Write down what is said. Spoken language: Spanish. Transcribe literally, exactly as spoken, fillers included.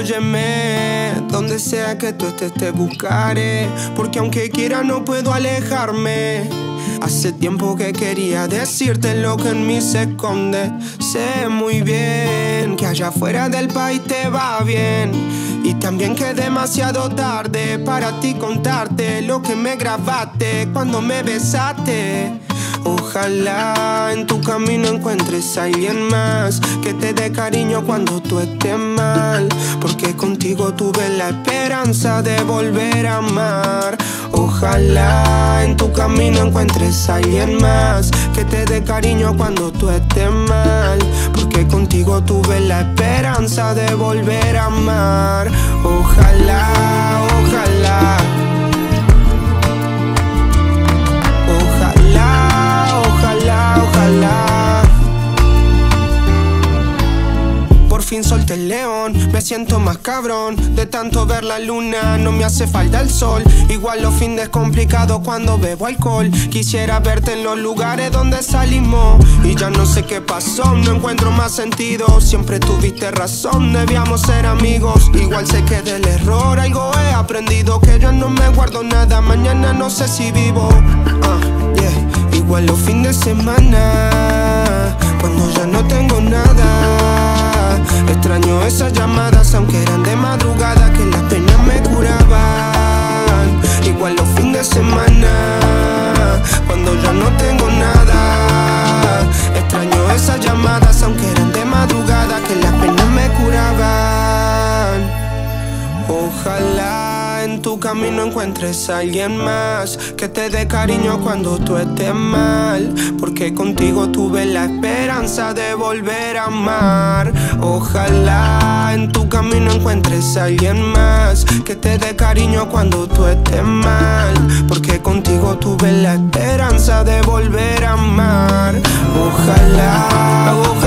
Óyeme, donde sea que tú estés te buscaré, porque aunque quiera no puedo alejarme. Hace tiempo que quería decirte lo que en mí se esconde. Sé muy bien que allá fuera del país te va bien, y también que es demasiado tarde para ti contarte lo que me grabaste cuando me besaste. Ojalá en tu camino encuentres a alguien más que te dé cariño cuando tú estés mal, porque contigo tuve la esperanza de volver a amar. Ojalá en tu camino encuentres a alguien más que te dé cariño cuando tú estés mal, porque contigo tuve la esperanza de volver a amar. Ojalá, ojalá. Por fin solté el león, me siento más cabrón. De tanto ver la luna no me hace falta el sol. Igual los fines es complicado cuando bebo alcohol. Quisiera verte en los lugares donde salimos, y ya no sé qué pasó, no encuentro más sentido. Siempre tuviste razón, debíamos ser amigos. Igual sé que del error algo he aprendido, que yo no me guardo nada, mañana no sé si vivo. uh, yeah. Igual los fines de semana, cuando ya no tengo nada, extraño esas llamadas, aunque eran de madrugada, que las penas me curaban. Igual los fines de semana, cuando ya no tengo nada, extraño esas llamadas, aunque eran de madrugada, que las penas me curaban. Ojalá en tu camino encuentres a alguien más que te dé cariño cuando tú estés mal, porque contigo tuve la esperanza de volver a amar. Ojalá en tu camino encuentres a alguien más que te dé cariño cuando tú estés mal, porque contigo tuve la esperanza de volver a amar. Ojalá, ojalá.